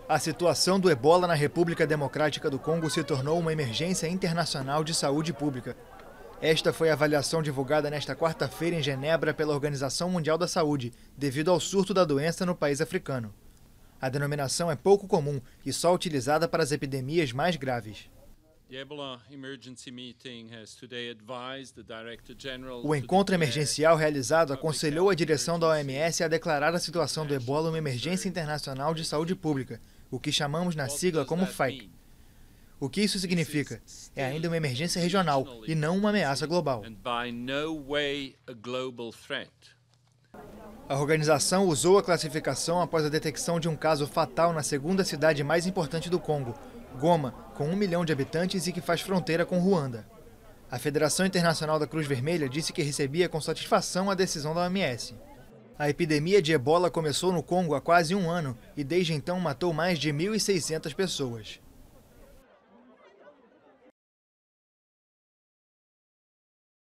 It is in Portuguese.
A situação do ebola na República Democrática do Congo se tornou uma emergência internacional de saúde pública. Esta foi a avaliação divulgada nesta quarta-feira em Genebra pela Organização Mundial da Saúde, devido ao surto da doença no país africano. A denominação é pouco comum e só utilizada para as epidemias mais graves. O encontro emergencial realizado aconselhou a direção da OMS a declarar a situação do ebola uma emergência internacional de saúde pública, o que chamamos na sigla como FAIC. O que isso significa? É ainda uma emergência regional e não uma ameaça global. A organização usou a classificação após a detecção de um caso fatal na segunda cidade mais importante do Congo, Goma, com 1 milhão de habitantes e que faz fronteira com Ruanda. A Federação Internacional da Cruz Vermelha disse que recebia com satisfação a decisão da OMS. A epidemia de ebola começou no Congo há quase um ano e desde então matou mais de 1.600 pessoas.